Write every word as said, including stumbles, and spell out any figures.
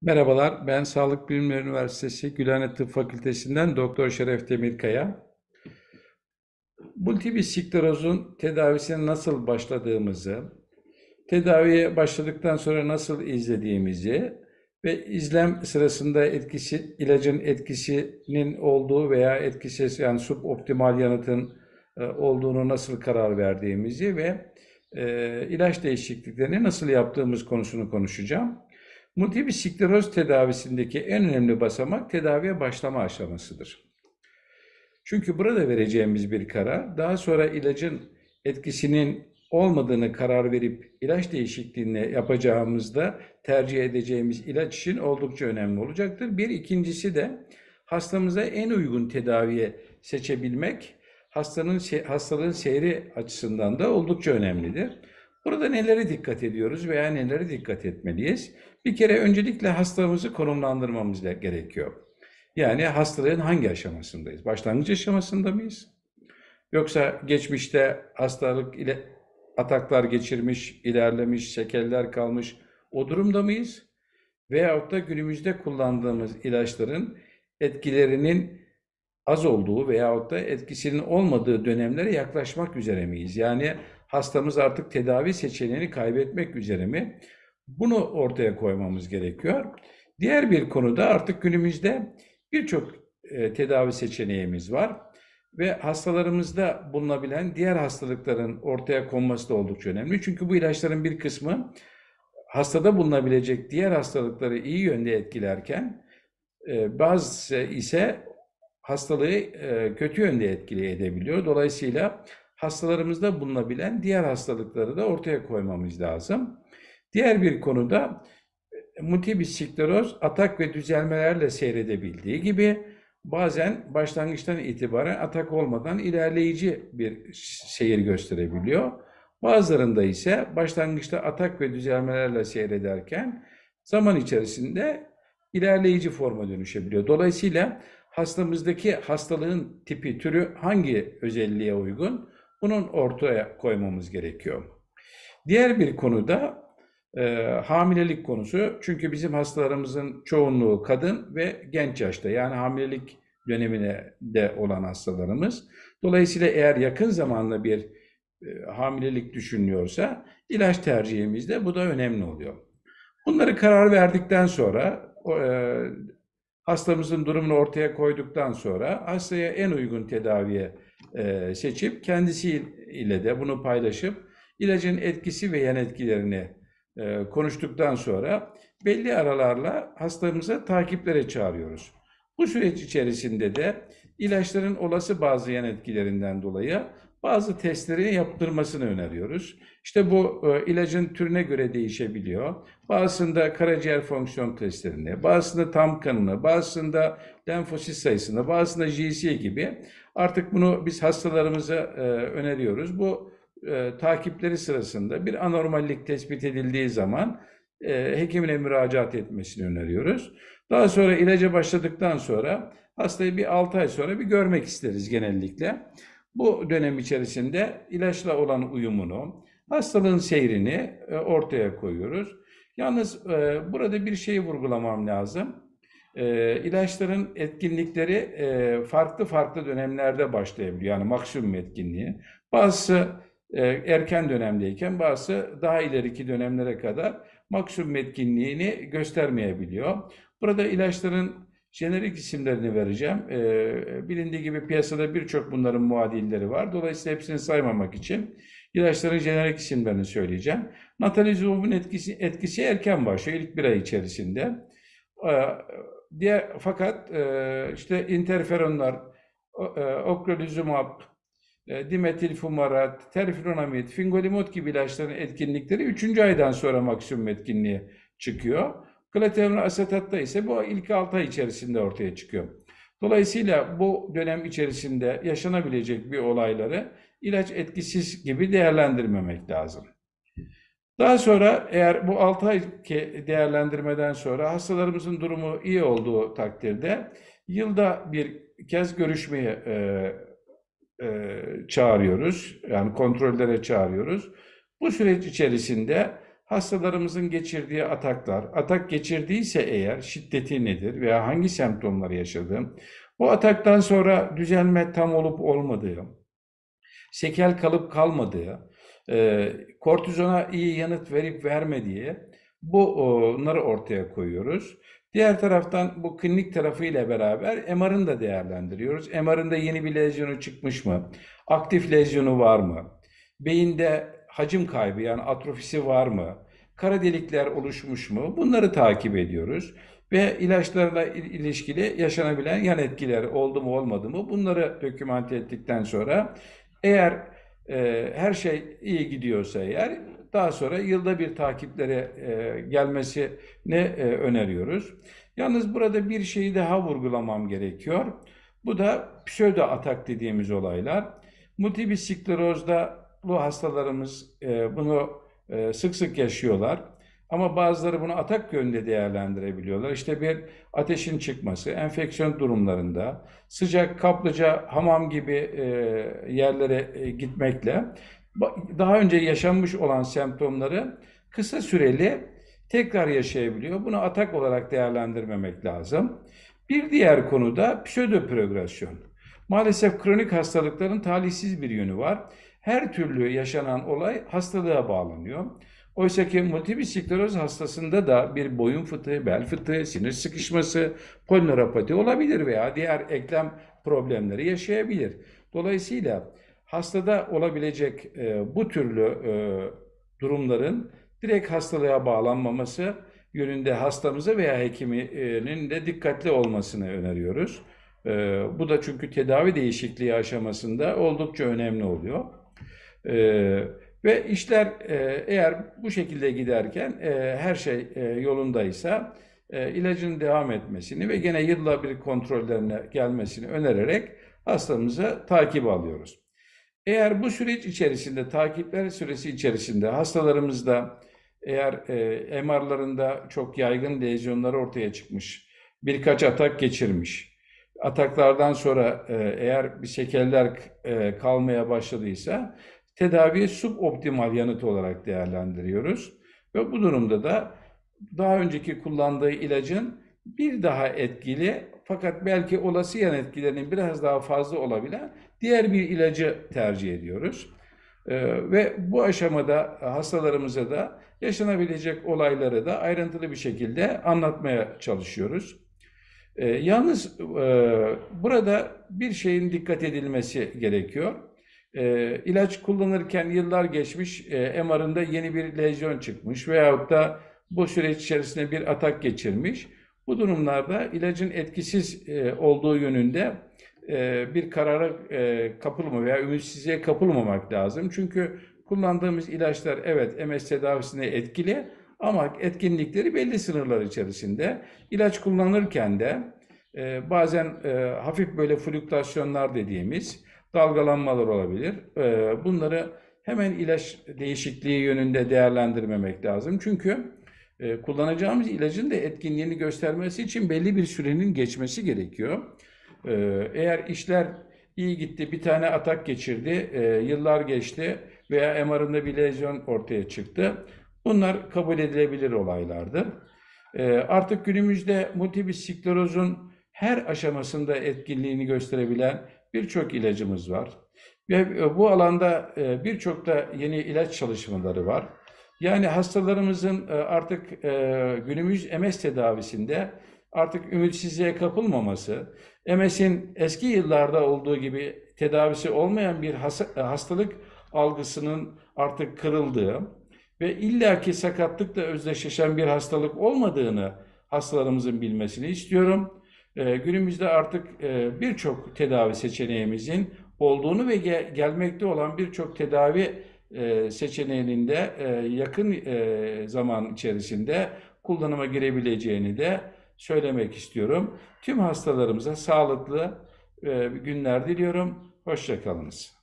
Merhabalar, ben Sağlık Bilimleri Üniversitesi Gülhane Tıp Fakültesinden Doktor Şeref Demirkaya. Multiple sklerozun tedavisine nasıl başladığımızı, tedaviye başladıktan sonra nasıl izlediğimizi ve izlem sırasında etkisi, ilacın etkisinin olduğu veya etkisiz yani suboptimal yanıtın e, olduğunu nasıl karar verdiğimizi ve e, ilaç değişikliklerini nasıl yaptığımız konusunu konuşacağım. Multiple skleroz tedavisindeki en önemli basamak tedaviye başlama aşamasıdır. Çünkü burada vereceğimiz bir karar, daha sonra ilacın etkisinin olmadığını karar verip ilaç değişikliğini yapacağımızda tercih edeceğimiz ilaç için oldukça önemli olacaktır. Bir ikincisi de hastamıza en uygun tedaviye seçebilmek, hastanın hastalığın seyri açısından da oldukça önemlidir. Burada nelere dikkat ediyoruz veya nelere dikkat etmeliyiz? Bir kere öncelikle hastamızı konumlandırmamız gerekiyor. Yani hastalığın hangi aşamasındayız? Başlangıç aşamasında mıyız? Yoksa geçmişte hastalık ile ataklar geçirmiş, ilerlemiş, sekeller kalmış o durumda mıyız? Veyahut da günümüzde kullandığımız ilaçların etkilerinin az olduğu veyahut da etkisinin olmadığı dönemlere yaklaşmak üzere miyiz? Yani hastamız artık tedavi seçeneğini kaybetmek üzere mi? Bunu ortaya koymamız gerekiyor. Diğer bir konuda artık günümüzde birçok e, tedavi seçeneğimiz var ve hastalarımızda bulunabilen diğer hastalıkların ortaya konması da oldukça önemli. Çünkü bu ilaçların bir kısmı hastada bulunabilecek diğer hastalıkları iyi yönde etkilerken e, bazısı ise hastalığı e, kötü yönde etkili edebiliyor. Dolayısıyla hastalarımızda bulunabilen diğer hastalıkları da ortaya koymamız lazım. Diğer bir konuda multiple skleroz atak ve düzelmelerle seyredebildiği gibi bazen başlangıçtan itibaren atak olmadan ilerleyici bir seyir gösterebiliyor. Bazılarında ise başlangıçta atak ve düzelmelerle seyrederken zaman içerisinde ilerleyici forma dönüşebiliyor. Dolayısıyla hastamızdaki hastalığın tipi, türü hangi özelliğe uygun? Bunun ortaya koymamız gerekiyor. Diğer bir konuda e, hamilelik konusu. Çünkü bizim hastalarımızın çoğunluğu kadın ve genç yaşta, yani hamilelik dönemine de olan hastalarımız. Dolayısıyla eğer yakın zamanda bir e, hamilelik düşünülüyorsa ilaç tercihimizde bu da önemli oluyor. Bunları karar verdikten sonra e, hastamızın durumunu ortaya koyduktan sonra hastaya en uygun tedaviye e, seçip kendisiyle de bunu paylaşıp ilacın etkisi ve yan etkilerini e, konuştuktan sonra belli aralarla hastamıza takiplere çağırıyoruz. Bu süreç içerisinde de ilaçların olası bazı yan etkilerinden dolayı bazı testleri yaptırmasını öneriyoruz. İşte bu e, ilacın türüne göre değişebiliyor. Bazısında karaciğer fonksiyon testlerini, bazısında tam kanını, bazısında lenfosit sayısını, bazısında G C gibi. Artık bunu biz hastalarımıza e, öneriyoruz. Bu e, takipleri sırasında bir anormallik tespit edildiği zaman e, hekimine müracaat etmesini öneriyoruz. Daha sonra ilaca başladıktan sonra hastayı bir altı ay sonra bir görmek isteriz genellikle. Bu dönem içerisinde ilaçla olan uyumunu, hastalığın seyrini e, ortaya koyuyoruz. Yalnız e, burada bir şeyi vurgulamam lazım. E, ilaçların etkinlikleri e, farklı farklı dönemlerde başlayabiliyor. Yani maksimum etkinliği. Bazısı e, erken dönemdeyken bazısı daha ileriki dönemlere kadar maksimum etkinliğini göstermeyebiliyor. Burada ilaçların jenerik isimlerini vereceğim. E, bilindiği gibi piyasada birçok bunların muadilleri var. Dolayısıyla hepsini saymamak için ilaçların jenerik isimlerini söyleyeceğim. Natalizumab'ın etkisi, etkisi erken başlıyor, ilk bir ay içerisinde. E, diğer, fakat e, işte interferonlar, e, okrelizumab, e, dimetil fumarat, terflunomid, fingolimod gibi ilaçların etkinlikleri üçüncü aydan sonra maksimum etkinliği çıkıyor. Klatenol asetatta ise bu ilk altı ay içerisinde ortaya çıkıyor. Dolayısıyla bu dönem içerisinde yaşanabilecek bir olayları ilaç etkisiz gibi değerlendirmemek lazım. Daha sonra eğer bu altı ay değerlendirmeden sonra hastalarımızın durumu iyi olduğu takdirde yılda bir kez görüşmeye e, e, çağırıyoruz. Yani kontrollere çağırıyoruz. Bu süreç içerisinde hastalarımızın geçirdiği ataklar, atak geçirdiyse eğer şiddeti nedir veya hangi semptomları yaşadığı, bu ataktan sonra düzelme tam olup olmadığı, sekel kalıp kalmadığı, e, kortizona iyi yanıt verip vermediği bunları ortaya koyuyoruz. Diğer taraftan bu klinik tarafıyla beraber M R'ını da değerlendiriyoruz. M R'ında yeni bir lezyonu çıkmış mı? Aktif lezyonu var mı? Beyinde hacim kaybı yani atrofisi var mı? Kara delikler oluşmuş mu? Bunları takip ediyoruz. Ve ilaçlarla ilişkili yaşanabilen yan etkiler oldu mu olmadı mı? Bunları dokümante ettikten sonra eğer e, her şey iyi gidiyorsa eğer daha sonra yılda bir takiplere e, gelmesini e, öneriyoruz. Yalnız burada bir şeyi daha vurgulamam gerekiyor. Bu da pseudo atak dediğimiz olaylar. Multiple sklerozda bu hastalarımız e, bunu e, sık sık yaşıyorlar. Ama bazıları bunu atak yönünde değerlendirebiliyorlar. İşte bir ateşin çıkması, enfeksiyon durumlarında, sıcak kaplıca, hamam gibi e, yerlere e, gitmekle daha önce yaşanmış olan semptomları kısa süreli tekrar yaşayabiliyor. Bunu atak olarak değerlendirmemek lazım. Bir diğer konu da pseudoprogresyon. Maalesef kronik hastalıkların talihsiz bir yönü var. Her türlü yaşanan olay hastalığa bağlanıyor. Oysa ki multiple skleroz hastasında da bir boyun fıtığı, bel fıtığı, sinir sıkışması, polinöropati olabilir veya diğer eklem problemleri yaşayabilir. Dolayısıyla hastada olabilecek e, bu türlü e, durumların direkt hastalığa bağlanmaması yönünde hastamıza veya hekiminin de dikkatli olmasını öneriyoruz. E, bu da çünkü tedavi değişikliği aşamasında oldukça önemli oluyor. E, Ve işler e, eğer bu şekilde giderken e, her şey e, yolundaysa e, ilacın devam etmesini ve gene yılla bir kontrollerine gelmesini önererek hastamıza takip alıyoruz. Eğer bu süreç içerisinde, takipler süresi içerisinde hastalarımızda eğer e, M R'larında çok yaygın lezyonlar ortaya çıkmış, birkaç atak geçirmiş, ataklardan sonra e, eğer bir şekerler e, kalmaya başladıysa tedaviyi suboptimal yanıt olarak değerlendiriyoruz. Ve bu durumda da daha önceki kullandığı ilacın bir daha etkili fakat belki olası yan etkilerinin biraz daha fazla olabilen diğer bir ilacı tercih ediyoruz. Ee, ve bu aşamada hastalarımıza da yaşanabilecek olayları da ayrıntılı bir şekilde anlatmaya çalışıyoruz. Ee, yalnız e, burada bir şeyin dikkat edilmesi gerekiyor. E, ilaç kullanırken yıllar geçmiş, e, M R'ında yeni bir lezyon çıkmış veyahut da bu süreç içerisinde bir atak geçirmiş. Bu durumlarda ilacın etkisiz e, olduğu yönünde e, bir karara e, kapılma veya ümitsizliğe kapılmamak lazım. Çünkü kullandığımız ilaçlar evet M S tedavisine etkili ama etkinlikleri belli sınırlar içerisinde. İlaç kullanırken de e, bazen e, hafif böyle fluktuasyonlar dediğimiz dalgalanmalar olabilir. Bunları hemen ilaç değişikliği yönünde değerlendirmemek lazım. Çünkü kullanacağımız ilacın da etkinliğini göstermesi için belli bir sürenin geçmesi gerekiyor. Eğer işler iyi gitti, bir tane atak geçirdi, yıllar geçti veya M R'ında bir lezyon ortaya çıktı. Bunlar kabul edilebilir olaylardır. Artık günümüzde multiple sklerozun her aşamasında etkinliğini gösterebilen birçok ilacımız var. Ve bu alanda birçok da yeni ilaç çalışmaları var. Yani hastalarımızın artık günümüz M S tedavisinde artık ümitsizliğe kapılmaması, M S'in eski yıllarda olduğu gibi tedavisi olmayan bir hastalık algısının artık kırıldığı ve illaki sakatlıkla özdeşleşen bir hastalık olmadığını hastalarımızın bilmesini istiyorum. Ee, günümüzde artık e, birçok tedavi seçeneğimizin olduğunu ve ge gelmekte olan birçok tedavi e, seçeneğinin de e, yakın e, zaman içerisinde kullanıma girebileceğini de söylemek istiyorum. Tüm hastalarımıza sağlıklı e, günler diliyorum. Hoşça kalınız.